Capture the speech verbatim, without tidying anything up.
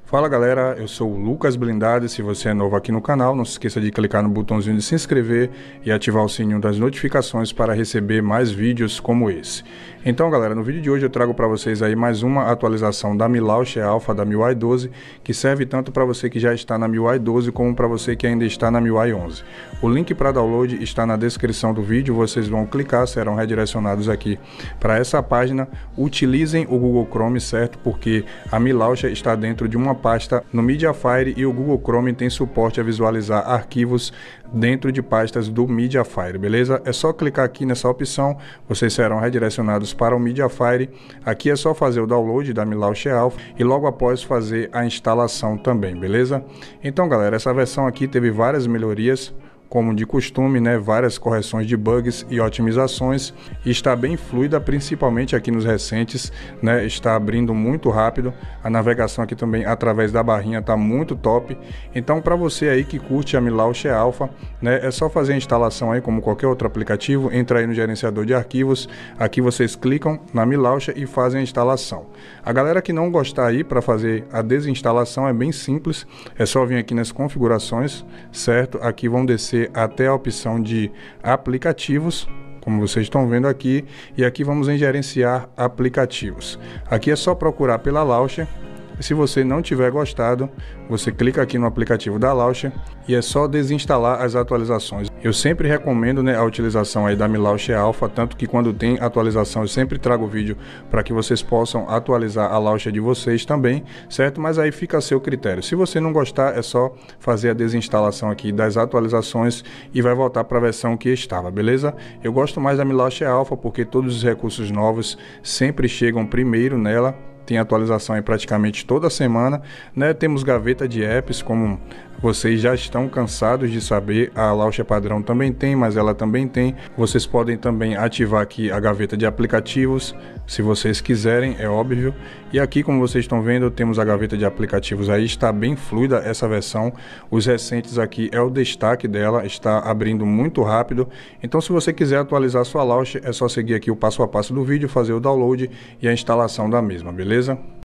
Fala galera, eu sou o Lucas Blindade. Se você é novo aqui no canal, não se esqueça de clicar no botãozinho de se inscrever e ativar o sininho das notificações para receber mais vídeos como esse. Então galera, no vídeo de hoje eu trago para vocês aí mais uma atualização da Mi Launcher Alpha da M I U I doze, que serve tanto para você que já está na M I U I doze como para você que ainda está na M I U I onze. O link para download está na descrição do vídeo, vocês vão clicar, serão redirecionados aqui para essa página. Utilizem o Google Chrome, certo? Porque a Mi Launcher está dentro de uma pasta no Mediafire e o Google Chrome tem suporte a visualizar arquivos dentro de pastas do Mediafire, beleza? É só clicar aqui nessa opção, vocês serão redirecionados para o Mediafire. Aqui é só fazer o download da Mi Launcher Alpha e logo após fazer a instalação também, beleza? Então galera, essa versão aqui teve várias melhorias, como de costume, né, várias correções de bugs e otimizações, e está bem fluida, principalmente aqui nos recentes, né, está abrindo muito rápido, a navegação aqui também através da barrinha está muito top. Então para você aí que curte a Mi Launcher Alpha, né, é só fazer a instalação aí como qualquer outro aplicativo, entra aí no gerenciador de arquivos, aqui vocês clicam na Mi Launcher e fazem a instalação. A galera que não gostar aí para fazer a desinstalação é bem simples, é só vir aqui nas configurações, certo? Aqui vão descer até a opção de aplicativos, como vocês estão vendo aqui, e aqui vamos em gerenciar aplicativos. Aqui é só procurar pela Launcher. Se você não tiver gostado, você clica aqui no aplicativo da Launcher e é só desinstalar as atualizações. Eu sempre recomendo, né, a utilização aí da Mi Launcher Alpha, tanto que quando tem atualização eu sempre trago vídeo para que vocês possam atualizar a Launcher de vocês também, certo? Mas aí fica a seu critério. Se você não gostar, é só fazer a desinstalação aqui das atualizações e vai voltar para a versão que estava, beleza? Eu gosto mais da Mi Launcher Alpha porque todos os recursos novos sempre chegam primeiro nela. Tem atualização aí praticamente toda semana, né? Temos gaveta de apps, como vocês já estão cansados de saber, a Launcher padrão também tem, mas ela também tem. Vocês podem também ativar aqui a gaveta de aplicativos, se vocês quiserem, é óbvio. E aqui, como vocês estão vendo, temos a gaveta de aplicativos aí, está bem fluida essa versão. Os recentes aqui é o destaque dela, está abrindo muito rápido. Então se você quiser atualizar sua Launcher, é só seguir aqui o passo a passo do vídeo, fazer o download e a instalação da mesma, beleza?